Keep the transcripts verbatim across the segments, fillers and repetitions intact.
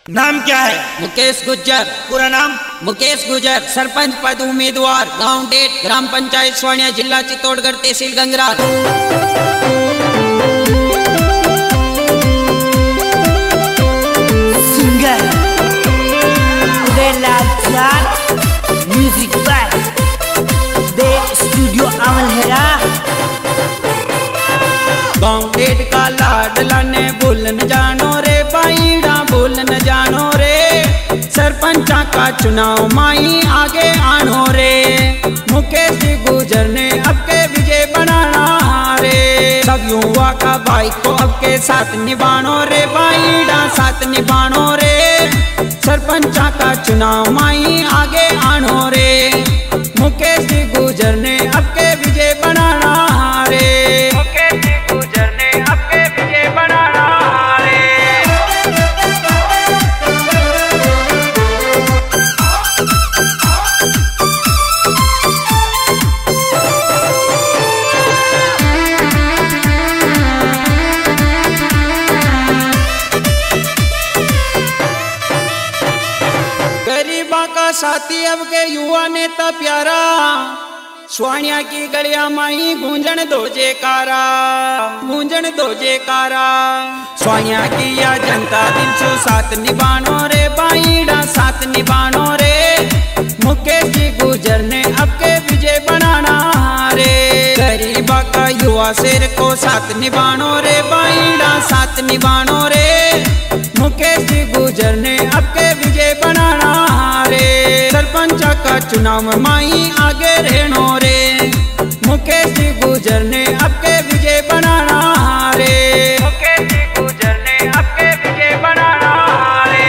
नाम क्या है? मुकेश गुज्जर। पूरा नाम? मुकेश गुज्जर। सरपंच पद उम्मीदवार। गांव डेट, ग्राम पंचायत स्वानिया, जिला चित्तौड़गढ़, तहसील गंगरार। सिंगर उदयलाल चार, music by the studio Amalhera. गांव डेट का लाडला ने बोलन जानो रे बाईड़ा, बोलन जानो रे। सरपंचा का चुनाव माई आगे आनो रे। मुकेश जी गुजर ने अब के विजय बनाना रे। सब युवा का भाई को अब के साथ निभानो रे बाईड़ा, साथ निभानो रे। सरपंचा का चुनाव माई आगे आनो रे। मुकेश जी गुजर ने अब के विजय बनाना रे। मुकेश जी गुजर ने अब के विजय बनाना रे। गरीबा का साथी अब के युवा नेता प्यारा। स्वानिया की गलिया माई गूंजन दो जयकारा, गूंजन दो जयकारा। स्वानिया की या जनता दिल से साथ निभानो रे बाईड़ा, साथ निभानो रे। मुकेश जी गुजर ने अब के विजय बनाना रे। गरीबा का युवा शेर को साथ निभानो रे बाईड़ा, साथ निभानो रे। मुकेश जी गुजर ने अब के विजय बनाना रे। सरपंच का चुनाव माई आगे रहनो रे। मुकेश जी गुजर ने अब के विजय बनाना रे। मुकेश जी गुजर ने अब के विजय बनाना रे।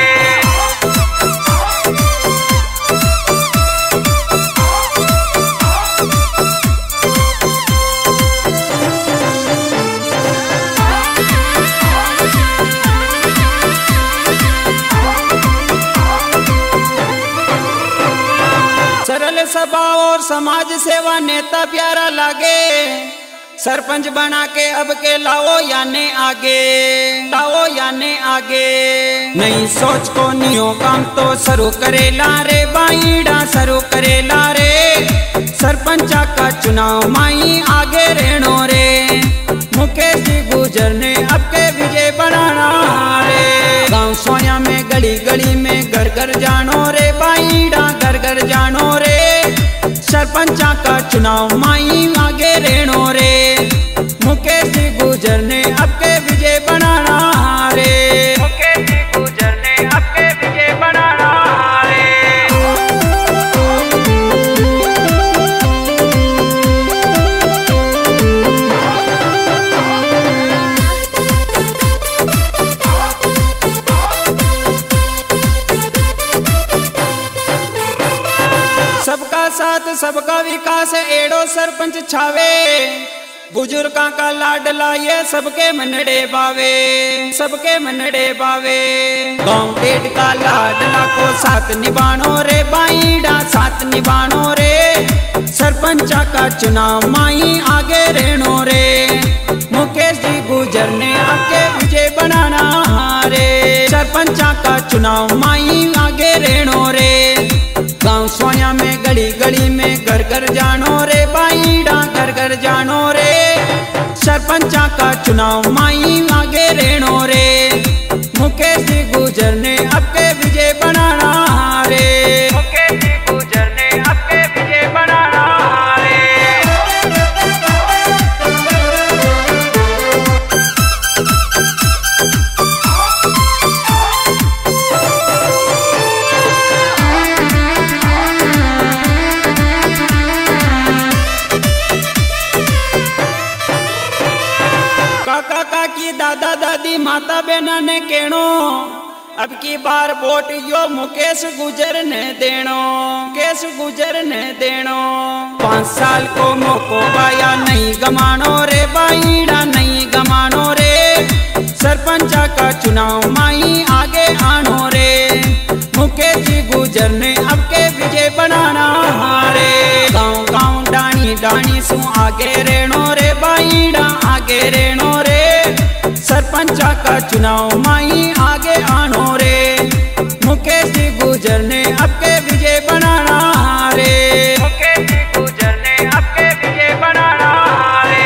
सरल स्वभाव और समाज सेवा नेता प्यारा लागे। सरपंच बना के अब के लाओ याने आगे, लाओ याने आगे। नई सोच को नियो काम तो शुरू करेला रे बाईड़ा, शुरू करेला रे। सरपंचा का चुनाव माई आगे रहनो रे। मुकेश जी गुजर ने अब के विजय बनाना रे। गांव सोया में गली गली में घर घर जानो रे बाईड़ा, घर घर जानो रे। सरपंचा का चुनाव माई आगे रहनो रे। मुकेश जी गुजर ने अब के विजय बनाना रे। मुकेश जी गुजर ने अब के विजय बनाना रे। सबका साथ सबका विकास एड़ो सरपंच छावे। बुजुर्गा का लाडला ये सबके मनड़े बावे, सबके मनड़े बावे। गांव डेट का लाडला को साथ निभानो रे बाईड़ा, साथ निभानो रे। सरपंचा का चुनाव माई आगे रहनो रे। मुकेश जी गुजर ने आगे विजय बनाना रे। सरपंचा का चुनाव माई आगे रहनो रे। गांव सोया में गली गली में घर घर जानो रे बाईड़ा, घर घर जानो रे। सरपंचा का चुनाव माई आगे रहनो रे। मुकेश जी गुजर ने अब के विजय बनाना रे। मुकेश जी गुजर ने अब के विजय बनाना रे। काका काकी दादा दादी माता बहना ने कहनो अब की बार वोट यो मुकेश गुजर ने देनो, मुकेश गुजर ने देनो। पाँच साल को मौको पाया नहीं गमानो रे बाईड़ा, नहीं गमानो रे। सरपंचा का चुनाव माई आगे आनो रे। मुकेश जी गुजर ने अब के विजय बनाना रे। गाँव गाँव डाणी डाणी सु आगे रहनो रे बाईड़ा, आगे रहनो रे। सरपंचा का चुनाव माई आगे आनो रे। गुजर ने आपके विजय बनाना रे। मुकेश जी गुजर ने आपके विजय बनाना रे।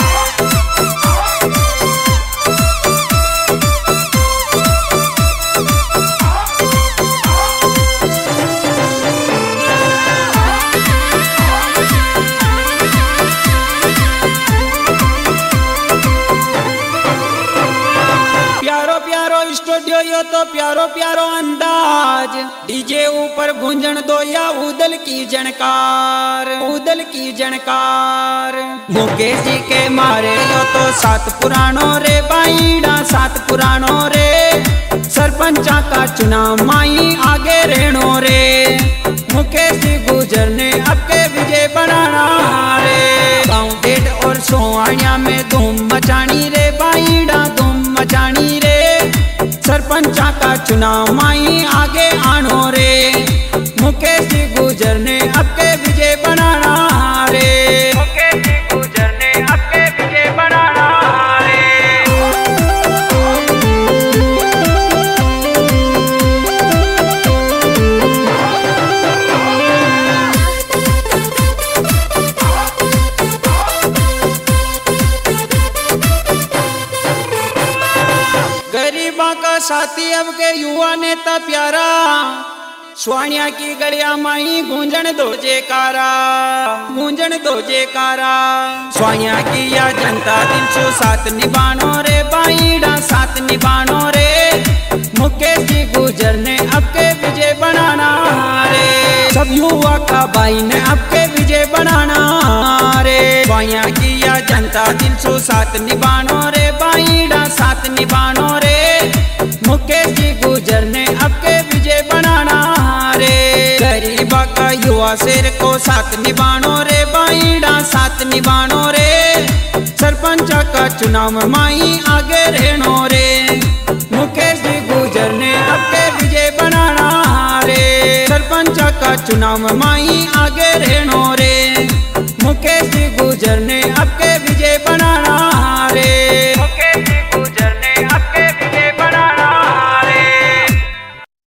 स्टूडियो यो तो प्यारो प्यारो अंदाज, डीजे ऊपर गूंजन दो या उदल की जनकार, उदल की जनकार। मुकेश जी के मारे यो तो सात पुराणों रे बाईडा, सात पुराणों रे। सरपंचा का चुनाव माई आगे रहनो रे। मुकेश जी गुजर ने आपके विजय बनाना रे। गाँव डेढ़ और सोहानिया में धूम मचानी रे बाईडा, धूम मचानी रे। सरपंचा का चुनाव माई आगे आनो रे। मुकेश जी गुजर ने आपके विजय बनाना रे। मुकेश जी गुजर ने आपके विजय बनाना रे। गरीबा का साथी अब के युवा नेता प्यारा, स्वानिया की गलिया माई गूंजन दो जयकारा, गूंजन दो जयकारा। स्वानिया की या जनता दिल सो साथ निभानो रे बाईडा, साथ निभानो रे। मुकेश जी गुजर ने आपके विजय बनाना रे। सब युवा का भाई ने आपके विजय बनाना रे। स्वानिया की या जनता दिल सो साथ निभानो रे बाईडा, साथ निभानो रे। मुकेश जी गुजर ने आपके विजय बनाना रे। गरीबा का युवा शेर को साथ निभानो रे बाईडा, साथ निभानो रे। सरपंच का चुनाव माई आगे रहनो रे। मुकेश जी गुजर ने आपके विजय बनाना रे। सरपंच का चुनाव माई आगे रहनो रे। मुकेश जी गुजर ने